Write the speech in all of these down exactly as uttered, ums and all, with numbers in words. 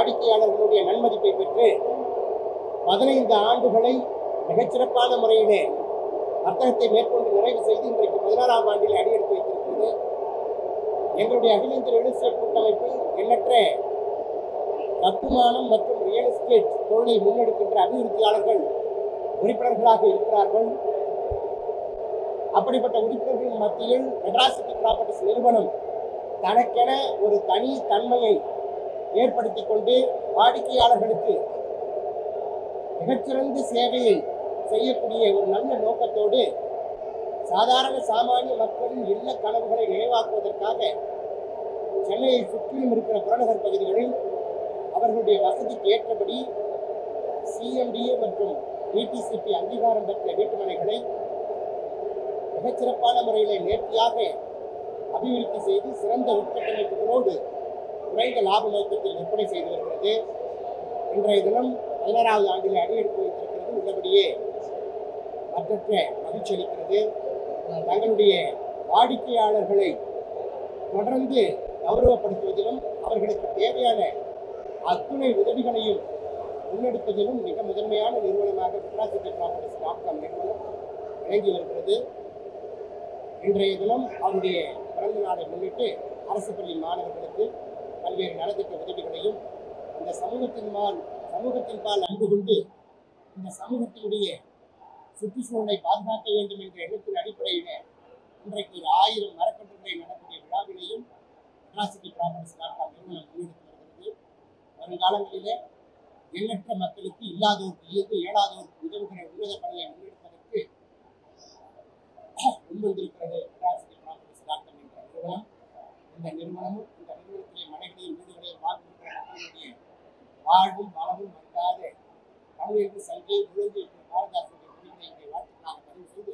வாடிக்கையாளர்களுடைய நன்மதிப்பை பெற்று பதினைந்து ஆண்டுகளை மிகச்சிறப்பான முறையிலே வர்த்தகத்தை மேற்கொண்டு நிறைவு செய்து இன்றைக்கு பதினாறாம் ஆண்டில் அடியெடுத்து வைத்திருக்கிறது. எங்களுடைய அகில இந்திய ரியல் எஸ்டேட் கூட்டமைப்பு எண்ணற்ற கட்டுமானம் மற்றும் ரியல் எஸ்டேட் தொழிலை முன்னெடுக்கின்ற அபிவிருத்தியாளர்கள் உறுப்பினர்களாக இருக்கிறார்கள். அப்படிப்பட்ட உறுப்பினர்களின் மத்தியில் மெட்ராஸ் சிட்டி ப்ராப்பர்ட்டிஸ் நிறுவனம் தனக்கென ஒரு தனி தன்மையை ஏற்படுத்தி கொண்டு வாடிக்கையாளர்களுக்கு மிகச்சிறந்த சேவையை செய்யக்கூடிய ஒரு நல்ல நோக்கத்தோடு சாதாரண சாமானிய மக்களின் இல்ல கனவுகளை நினைவாக்குவதற்காக சென்னையை சுற்றிலும் இருக்கிற புறநகர் பகுதிகளில் அவர்களுடைய வசதிக்கு ஏற்றபடி சிஎம்டிஏ மற்றும் பிடிசிபி அங்கீகாரம் பெற்ற வீட்டுமனைகளை மிகச்சிறப்பான முறையில் நேர்த்தியாக அபிவிருத்தி செய்து சிறந்த உட்கட்டமைப்புகளோடு குறைந்த லாப நோக்கத்தில் விற்பனை செய்து வருகிறது. இன்றைய தினம் பதினாறாவது ஆண்டில் அடியெடுத்து வைத்திருக்கிறது. உள்ளபடியே மற்றற்ற மகிழ்ச்சி அளிக்கிறது. தங்களுடைய வாடிக்கையாளர்களை தொடர்ந்து கௌரவப்படுத்துவதிலும் அவர்களுக்கு தேவையான அத்துணை உதவிகளையும் முன்னெடுப்பதிலும் மிக முதன்மையான நிறுவனமாக Madras city properties dot com நிறுவனம் விளங்கி வருகிறது. இன்றைய தினம் அவருடைய பிறந்த நாளை முன்னிட்டு அரசு பள்ளி மாணவர்களுக்கு பல்வேறு நலத்திட்ட உதவிகளையும் இந்த சமூகத்தின் பால் சமூகத்தின் பால் அன்பு கொண்டு இந்த சமூகத்தினுடைய சுற்றுச்சூழலை பாதுகாக்க வேண்டும் என்ற எண்ணத்தின் அடிப்படையில் இன்றைக்கு ஒரு ஆயிரம் மரக்கன்றுகளை நடக்கூடிய விழாவினையும் Madras city properties dot com நிறுவனம் முன்னெடுத்து வருகிறது. வருங்காலங்களிலே எண்ணற்ற மக்களுக்கு இல்லாதோருக்கு இயற்கை இயலாதோருக்கு உதவுகிற உன்னத பணியை முன்னெடுப்பதற்கு முன்வந்திருக்கிறது Madras city properties dot com என்ற நிறுவனம். இந்த நிறுவனமும் இந்த நிறுவனத்திலே மனைகளையும் வீடுகளையும் வாழ்ந்திருக்கிற மக்களுடைய வாழ்வும் வளமும் மறக்காத தமிழக சங்கை விழுந்து பாரதாசனுடைய மொழிகளை வாழ்த்துக்களாக பதிவு செய்து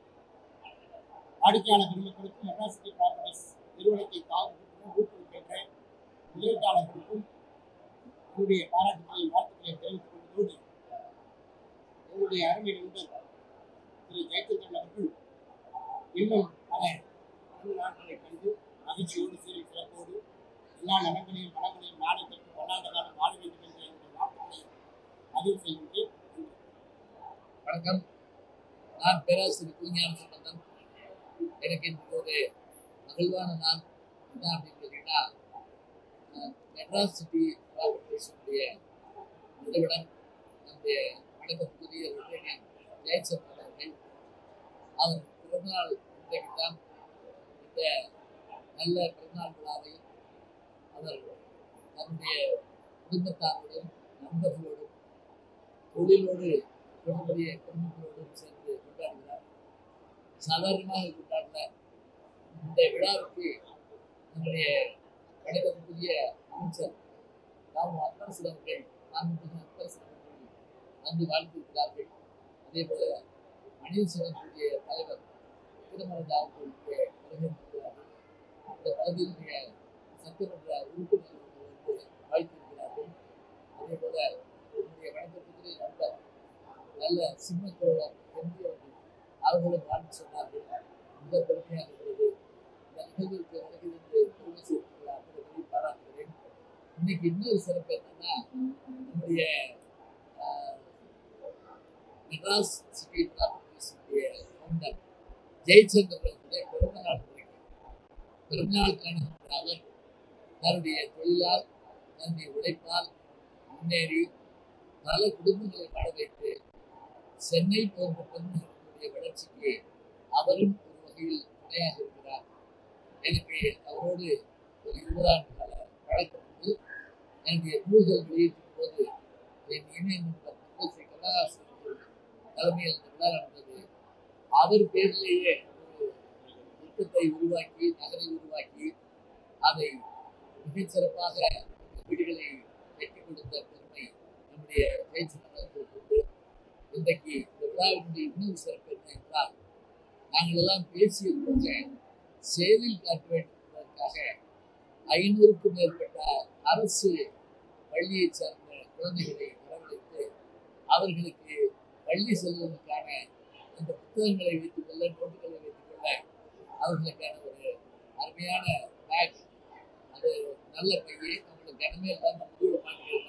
வாடிக்கையாளர் பெருமக்களுக்கும் மெட்ராஸ் சிட்டி ப்ராப்பர்ட்டிஸ் நிறுவனத்தை தாழ்வு ஊக்குவிக்கின்ற முதலீட்டாளர்களுக்கும் என்னுடைய பாராட்டுகளையும் வாழ்த்துக்களை தெரிவித்துக் கொள்வதோடு என்னுடைய அருமை நண்பர் திரு ஜெயச்சந்திரன் அவர்கள் இன்னும் பல ஐந்து நாட்களை கண்டு மகிழ்ச்சியோடு சீரி சிறப்போடு எல்லா நலங்களையும் வளங்களையும் நாடு பெற்று பல்லாண்டு காலம் வாழ வேண்டும் என்ற என்னுடைய வாழ்த்துக்களை பதிவு செய்கின்றேன். வணக்கம். நான் பேராசிரியர் குஞ்ஞான சம்பந்தன். எனக்கு இன்று ஒரு மகிழ்வான நாள் என்ன அப்படின்னு கேட்டீங்கன்னா, மெட்ராஸ் சிட்டி ப்ராப்பர்ட்டிஸுடைய நிறுவனர் நம்முடைய வணக்கத்துக்குரிய ரிட்டையர் ஜெயச்சந்திரன் அவர்கள் அவர் பிறந்தநாள் இன்றைக்கு தான் இந்த நல்ல பிறந்தநாள் விழாவை அவர் தன்னுடைய குடும்பத்தாரோடும் நண்பர்களோடும் தொழிலோடு தொடர்புடைய குடும்பங்களோடும் சேர்ந்து கொண்டாடுகிறார். சாதாரணமாக கொண்டாடின இந்த விழாவுக்கு நம்முடைய வணக்கத்துக்குரிய அமைச்சர் ராமு அன்பரசன் அவர்கள் மாண்புமிகு அன்பரசன் அவர்கள் வந்து வாழ்த்திருக்கிறார்கள். அதே போல மனித சங்கத்துடைய தலைவர் திருமண அவர்களுக்கு வருகின்றார்கள். இந்த பகுதியினுடைய சட்டமன்ற உறுப்பினர்கள் வந்து வாழ்த்திருக்கிறார்கள். அதே போல என்னுடைய வணக்கத்துக்குரிய நண்பர் நல்ல சிம்மத்தோழர் எம்பி அவர்கள் அவர்களும் வாழ்த்து சொன்னார்கள். மிக பெருமையாக இருந்தது. இந்த நிகழ்வுக்கு வருகிறது பெருமை சேர்க்கிறார் என்பதை பாராட்டுகிறேன். இன்னைக்கு இன்னொரு சிறப்பு என்னன்னா, நம்முடைய மெட்ராஸ் சிட்டி ப்ராப்பர்ட்டிஸுடைய ஃபவுண்டர் ஜெயச்சந்திரனுடைய பிறந்த நாள் பிறந்தநாள் காணுகின்ற அவர் தன்னுடைய தொழிலால் தன்னுடைய உழைப்பால் முன்னேறி பல குடும்பங்களை வாழ வைத்து சென்னை போன்ற பெருநகரங்களுடைய வளர்ச்சிக்கு அவரும் ஒரு வகையில் துணையாக இருக்கிறார். எனக்கு அவரோடு ஒரு இருபது ஆண்டு கால பழக்கம் வந்து என்னுடைய நூல்கள் வெளியிட்டிருக்கும் போது என் இணைய நண்பர் ஸ்ரீ கமலஹாசன் தலைமையில் அந்த விழா நடந்தது. அவர் பேரிலேயே ஒரு திட்டத்தை உருவாக்கி நகரை உருவாக்கி அதை மிகச்சிறப்பாக வீடுகளை வெற்றி கொடுத்த பெருமை நம்முடைய ஜெயச்சந்திரன். இன்றைக்கு இந்த விழாவினுடைய இன்னொரு சிறப்பு என்ன என்றால், நாங்கள் எல்லாம் பேசியதற்காக சேவையில் காட்ட வேண்டும் என்பதற்காக ஐநூறுக்கும் மேற்பட்ட அரசு பள்ளியை சார்ந்த குழந்தைகளை வரவழைத்து அவர்களுக்கு பள்ளி செல்வதற்கான அந்த புத்தகங்களை வைத்துக் கொள்ள நோட்டுகளை வைத்துக் கொள்ள அவர்களுக்கான ஒரு அருமையான பேக், அது நல்ல பையை அவங்களுக்கு கனமே இல்லாமல் முதுகு மாட்டுகிறது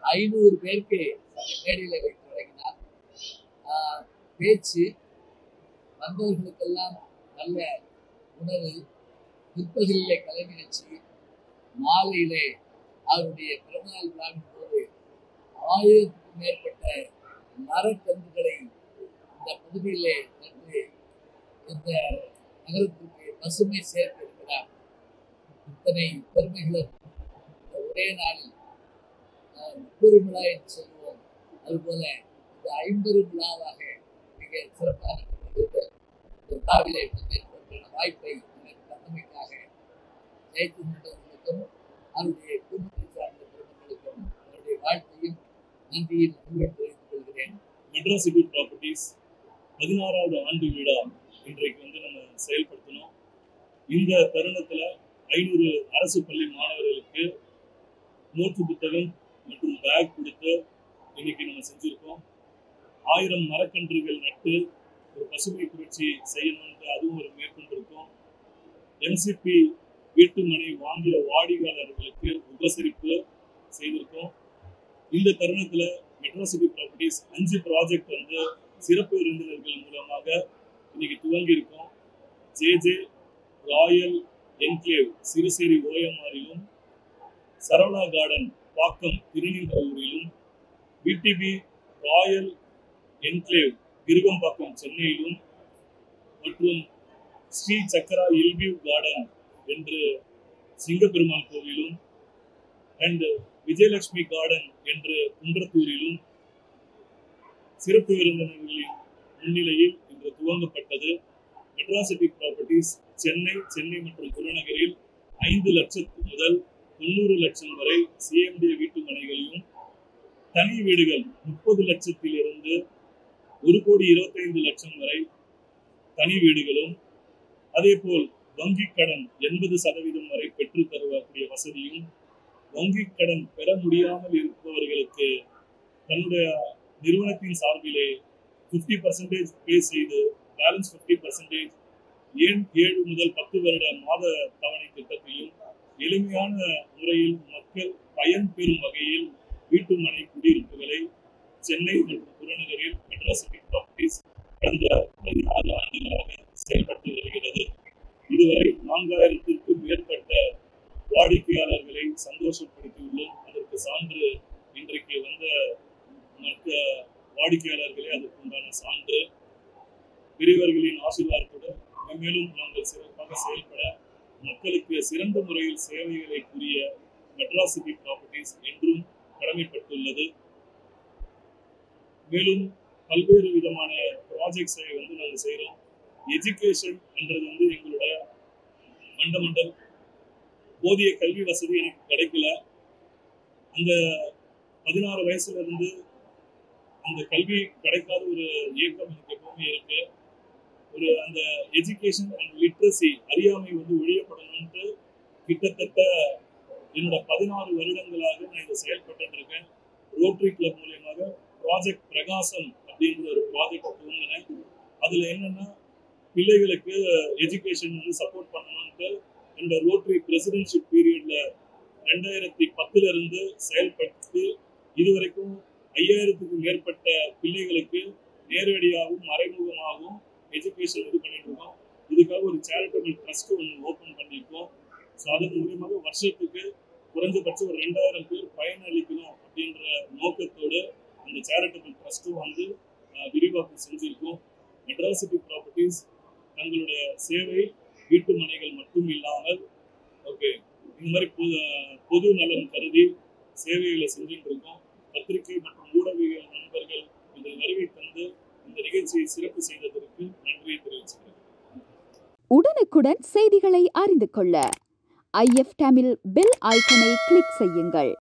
ஐநூறு பேருக்கு அந்த மேடையில வைத்து வழங்கினார். ஆஹ் பேச்சு வந்தவர்களுக்கெல்லாம் நல்ல உணவு, பிற்பகலிலே கலை நிகழ்ச்சி, மாலையிலே அவருடைய பிறந்தநாள் விழாவின் போது ஆயிரத்துக்கும் மேற்பட்ட மரக்கன்றுகளை இந்த பகுதியிலே நட்டு இந்த நகரத்திற்கு பசுமை சேர்த்து இருக்கிறார். இத்தனை பெருமைகளும் ஒரே நாளில் முப்பது விழா என்று சொல்லுவோம், அதுபோல இந்த ஐம்பது விழாவாக மிக சிறப்பாக விழாவிலே பங்கேற்பதற்கான வாய்ப்பை எனக்கு தந்தமைக்காக ஜெயச்சந்திரனுக்கும் அவருடைய குடும்பத்தை சார்ந்த பெருமக்களுக்கும் அவருடைய வாழ்த்தையும் நன்றியும் தெரிவித்துக் கொள்கிறேன். மெட்ராஸ் சிட்டி ப்ராப்பர்ட்டிஸ் பதினாறாவது ஆண்டு விழா இன்றைக்கு வந்து நம்ம செயல்படுத்தணும். இந்த தருணத்தில் ஐநூறு அரசு பள்ளி மாணவர்களுக்கு நோட்டு புத்தகம் மற்றும் பேக் கொடுத்து இன்னைக்கு நம்ம செஞ்சுருக்கோம். ஆயிரம் மரக்கன்றுகள் நட்டு ஒரு பசுமை புரட்சி செய்யணும்னு அதுவும் ஒரு மேற்கொண்டிருக்கோம். எம்சிபி வீட்டு மனை வாங்கிய வாடிக்கையாளர்களுக்கு உபசரிப்பு செய்திருக்கோம். இந்த தருணத்தில் மெட்ராஸ் சிட்டி ப்ராப்பர்ட்டிஸ் அஞ்சு ப்ராஜெக்ட் வந்து சிறப்பு விருந்தினர்கள் மூலமாக இன்னைக்கு துவங்கி இருக்கோம். J J royal enclave Siruseri ஓஎம்ஆரிலும், சரவணா கார்டன் பாக்கம் திருநீந்தூரிலும், பிடிபி ராயல் என்க்ளேவ் கிருகம்பாக்கம் சென்னையிலும் மற்றும் ஸ்ரீ சக்கரா இல்வியூ கார்டன் என்று சிங்கப்பெருமாள் கோவிலும் அண்ட் விஜயலட்சுமி கார்டன் என்று குன்றத்தூரிலும் சிறப்பு விருந்தினர்களின் முன்னிலையில் இன்று துவங்கப்பட்டது. மெட்ராஸ் சிட்டி ப்ராப்பர்ட்டிஸ் சென்னை சென்னை மற்றும் புறநகரில் ஐந்து லட்சத்து முதல் தொண்ணூறு லட்சம் வரை சிஎம்டி வீட்டு மனைகளையும், தனி வீடுகள் முப்பது லட்சத்திலிருந்து ஒரு கோடி இருபத்தி ஐந்து லட்சம் வரை தனி வீடுகளும், அதே போல் வங்கி கடன் எண்பது சதவீதம் வரை பெற்று தருவக்கூடிய வசதியும், வங்கி கடன் பெற முடியாமல் இருப்பவர்களுக்கு தன்னுடைய நிறுவனத்தின் சார்பிலே பிப்டி பர்சன்டேஜ் பே செய்து பேலன்ஸ் பிப்டி பர்சன்டேஜ் ஏன் ஏழு முதல் பத்து வருட மாத தவணை திட்டத்தையும் எளிமையான முறையில் மக்கள் பயன்பெறும் வகையில் வீட்டு மனை குடியிருப்புகளை சென்னை மற்றும் புறநகரில் மெட்ராஸ் சிட்டி ப்ராப்பர்ட்டிஸ் கடந்த பதினாறு ஆண்டுகளாக செயல்பட்டு வருகிறது. இதுவரை நான்காயிரத்திற்கும் மேற்பட்ட வாடிக்கையாளர்களை சந்தோஷப்படுத்தியுள்ளோம். அதற்கு சான்று இன்றைக்கு வந்த மற்ற வாடிக்கையாளர்களே அதற்குண்டான சான்று. பெரியவர்களின் ஆசீர்வாதத்துடன் மேலும் நாங்கள் சிறப்பாக செயல்பட மக்களுக்கு சிறந்த முறையில் சேவைகளை புரிய மெட்ராஸ் சிட்டி ப்ராப்பர்ட்டிஸ் என்றும் கடமைப்பட்டுள்ளது. மேலும் பல்வேறு விதமான ப்ராஜெக்ட்ஸை வந்து நாங்கள் செய்கிறோம். எஜுகேஷன் என்றது வந்து எங்களுடைய ஃபண்டமெண்டல். போதிய கல்வி வசதி எனக்கு கிடைக்கல. அந்த பதினாறு வயசுல இருந்து அந்த கல்வி கிடைக்காத ஒரு இயக்கம் எனக்கு எப்பவுமே இருக்கு. ஒரு அந்த எஜுகேஷன் அண்ட் லிட்ரஸி அறியாமை வந்து ஒழியப்படணும்ட்டு கிட்டத்தட்ட என்னோட பதினாறு வருடங்களாக நான் இதை செயல்பட்டு இருக்கேன். ரோட்டரி கிளப் மூலியமாக ப்ராஜெக்ட் பிரகாசம் அப்படின்ற ஒரு ப்ராஜெக்ட் துவங்கினேன். அதுல என்னன்னா பிள்ளைகளுக்கு எஜுகேஷன் வந்து சப்போர்ட் பண்ணணும்ட்டு என்னோட ரோட்டரி பிரசிடென்ஷிப் பீரியட்ல ரெண்டாயிரத்தி பத்துல இருந்து செயல்பட்டு இதுவரைக்கும் ஐயாயிரத்துக்கும் மேற்பட்ட பிள்ளைகளுக்கு நேரடியாகவும் மறைமுகமாகவும் எஜுகேஷன் இது பண்ணிட்டு இருக்கோம். இதுக்காக ஒரு சேரிட்டபிள் ட்ரஸ்ட் ஒன்று ஓப்பன் பண்ணியிருக்கோம். ஸோ அதன் மூலியமாக வருஷத்துக்கு குறைஞ்சபட்சம் ஒரு ரெண்டாயிரம் பேர் பயனளிக்கணும் அப்படின்ற நோக்கத்தோடு அந்த சேரிட்டபிள் ட்ரஸ்ட்டும் வந்து விரிவாக்கம் செஞ்சிருக்கோம். மெட்ராஸ் சிட்டி ப்ராப்பர்ட்டிஸ் தங்களுடைய சேவை வீட்டு மனைகள் மட்டும் இல்லாமல் ஓகே இந்த மாதிரி பொது பொது நலன் கருதி சேவைகளை செஞ்சுட்டு இருக்கோம். பத்திரிகை மற்றும் ஊடக நண்பர்கள் இந்த வருகை தந்து இந்த நிகழ்ச்சியை சிறப்பு செய்ததற்கு நன்றியை தெரிவிச்சுக்கிறேன். உடனுக்குடன் செய்திகளை அறிந்து கொள்ள ஐ எஃப் தமிழ் பெல் ஐக்கனை கிளிக் செய்யுங்கள்.